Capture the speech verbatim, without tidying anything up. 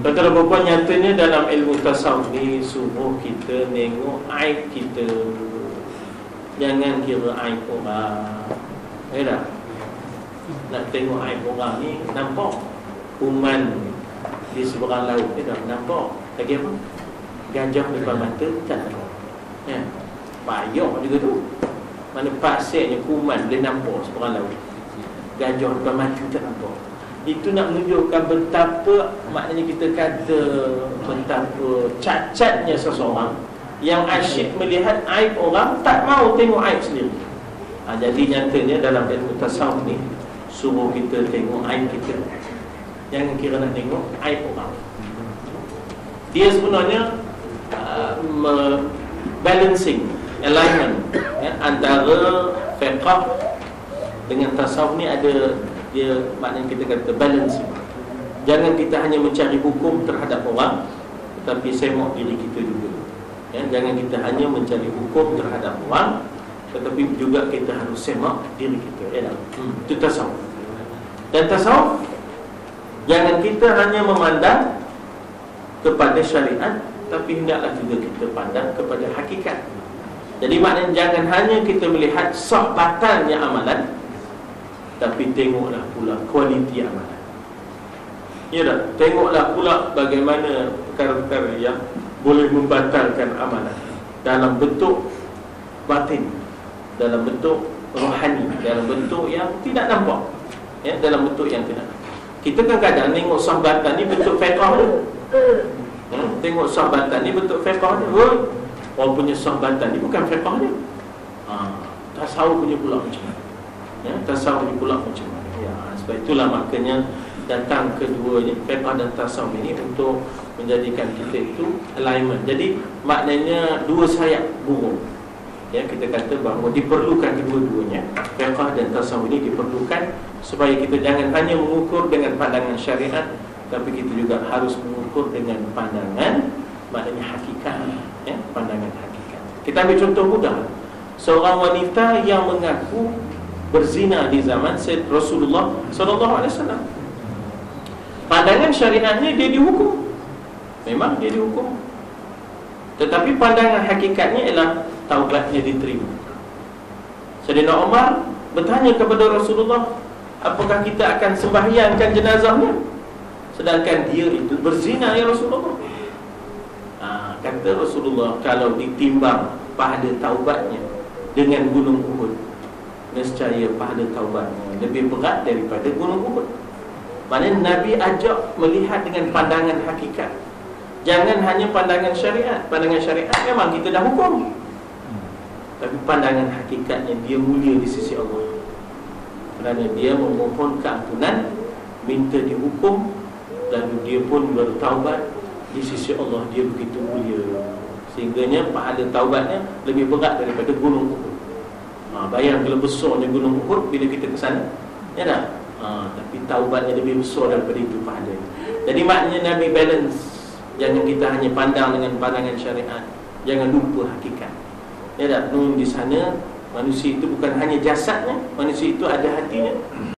Tuan-tuan dan puan-puan, nyatanya dalam ilmu tasawuf ni suruh kita tengok aib kita, jangan kira aib orang. Ya tak? Nak tengok aib orang ni, nampak kuman di seberang laut, ya tak? Nampak lagi apa? Gajah depan mata, tak nampak. Ya, payah juga tu. Mana pasirnya kuman boleh nampak seberang laut, gajah depan mata tak nampak. Itu nak menunjukkan betapa, maknanya kita kata betapa cacatnya seseorang yang asyik melihat aib orang, tak mau tengok aib sendiri. ha, Jadi nyatanya dalam ilmu tasawuf ni suruh kita tengok aib kita, jangan kira nak tengok aib orang. Dia sebenarnya uh, balancing, alignment, ya, antara fiqh dengan tasawuf ni ada dia, maknanya kita kata balancing. Jangan kita hanya mencari hukum terhadap orang, tetapi semak diri kita juga, ya, jangan kita hanya mencari hukum terhadap orang, tetapi juga kita harus semak diri kita, ya, hmm. Itu tasawuf. Dan tasawuf, jangan kita hanya memandang kepada syariat, tapi hendaklah juga kita pandang kepada hakikat. Jadi maknanya jangan hanya kita melihat sah batalnya amalan, tapi tengoklah pula kualiti amalan. Ya tak? Tengoklah pula bagaimana perkara-perkara yang boleh membatalkan amalan dalam bentuk batin, dalam bentuk rohani, dalam bentuk yang tidak nampak, ya, dalam bentuk yang tidak nampak. Kita kan kadang tengok sahbatan ni bentuk fiqh dia, hmm? Tengok sahbatan ni bentuk fiqh dia. Oh, orang punya sahbatan ni bukan fiqh dia. ha, Tasawuf punya pula macam mana, ya, tasawuf ni pula macam mana, ya, sebab itulah makanya datang keduanya, fiqh dan tasawuf ini, untuk menjadikan kita itu alignment. Jadi maknanya dua sayap burung, ya, kita kata bahawa diperlukan kedua-duanya. Fiqh dan tasawuf ini diperlukan supaya kita jangan hanya mengukur dengan pandangan syariat, tapi kita juga harus mengukur dengan pandangan, maknanya hakikat, ya, pandangan hakikat. Kita ambil contoh mudah, seorang wanita yang mengaku berzina di zaman Sayyid Rasulullah sallallahu alaihi wasallam. Pandangan syariatnya dia dihukum, memang dia dihukum, tetapi pandangan hakikatnya ialah taubatnya diterima. Sayyidina Umar bertanya kepada Rasulullah, apakah kita akan sembahyangkan jenazahnya, sedangkan dia itu berzina ya Rasulullah? ha, Kata Rasulullah, kalau ditimbang pahala taubatnya dengan gunung Uhud, nescaya pahala taubatnya lebih berat daripada gunung Uhud. Maknanya Nabi ajak melihat dengan pandangan hakikat, jangan hanya pandangan syariat. Pandangan syariat memang kita dah hukum, tapi pandangan hakikatnya dia mulia di sisi Allah, kerana dia memohon keampunan, minta dihukum, lalu dia pun bertaubat. Di sisi Allah dia begitu mulia, sehingganya pahala taubatnya lebih berat daripada gunung Uhud. ha, Bayang kalau besarnya gunung Uhud bila kita ke sana, ya tak? Ha, tapi taubatnya lebih besar daripada itu pahalanya. Jadi maknanya Nabi balance, jangan kita hanya pandang dengan pandangan syariat, jangan lupa hakikat, ya tak? Nun di sana manusia itu bukan hanya jasadnya, manusia itu ada hatinya,